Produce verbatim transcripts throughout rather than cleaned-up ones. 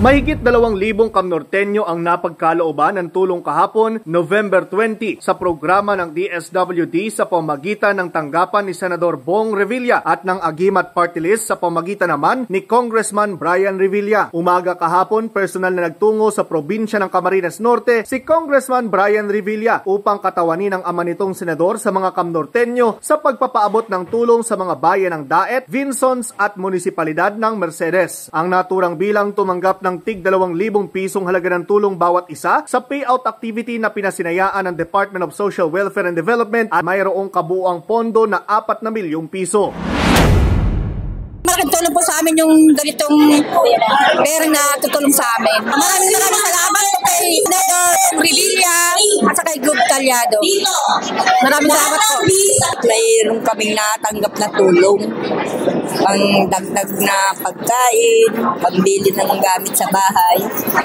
Mahigit dalawang libong Kamnorteño ang napagkalooban ng tulong kahapon, November twenty, sa programa ng D S W D sa pamamagitan ng tanggapan ni Senador Bong Revilla at ng Agimat Party List sa pamamagitan naman ni Congressman Brian Revilla. Umaga kahapon, personal na nagtungo sa probinsya ng Camarines Norte si Congressman Brian Revilla upang katawanin ang ama nitong senador sa mga Kamnorteño sa pagpapaabot ng tulong sa mga bayan ng Daet, Vinsons at munisipalidad ng Mercedes. Ang naturang bilang tumanggap ng tig dalawang libong pisong halaga ng tulong bawat isa sa payout activity na pinasinayaan ng Department of Social Welfare and Development at mayroong kabuuang pondo na apat na milyong piso. Malaking tulong po sa amin yung ganitong pera na tutulong sa amin. Maraming maraming salamat kay Senador Revilla at sa kay Gub Talyado. Maraming salamat po. Mayroon kaming natanggap na tulong. Pang dagdag na pagkain, pambili ng gamit sa bahay.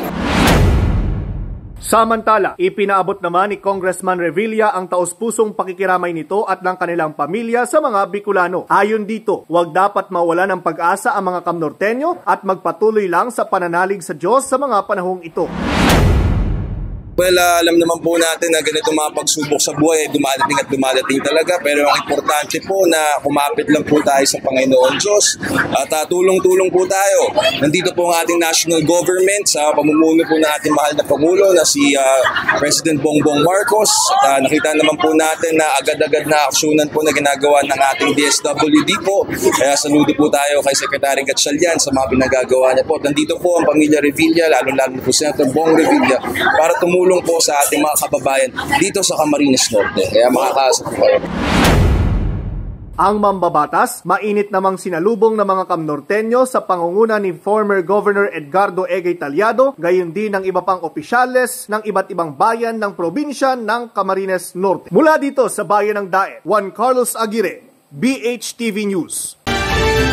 Samantala, ipinaabot naman ni Congressman Revilla ang taos-pusong pakikiramay nito at ng kanilang pamilya sa mga Bicolano. Ayon dito, huwag dapat mawala ng pag-asa ang mga Kamnorteño at magpatuloy lang sa pananalig sa Diyos sa mga panahong ito. Well, uh, alam naman po natin na ganito mga pagsubok sa buhay ay dumadating at dumadating talaga, pero ang importante po na kumapit lang po tayo sa Panginoon Diyos at uh, tulong-tulong po tayo. Nandito po ang ating national government sa pamumuno po ng ating mahal na Pangulo na si uh, President Bongbong Marcos. At, uh, nakita naman po natin na agad-agad na aksyonan po na ginagawa ng ating D S W D po. Kaya saludo po tayo kay Secretary Gatchalian sa mga pinagagawa niya po. Nandito po ang pamilya Revilla, lalo-lalo po Senator Bong Revilla, para tumulong tulong po sa ating mga kababayan dito sa Camarines Norte. Kaya makakaasa po kayo. Ang mambabatas, mainit namang sinalubong ng mga Kamnorteño sa pangunguna ni former Governor Edgardo Egay Talyado, gayon din ng iba pang opisyales ng iba't ibang bayan ng probinsya ng Camarines Norte. Mula dito sa bayan ng Daet, Juan Carlos Aguirre, B H T V News.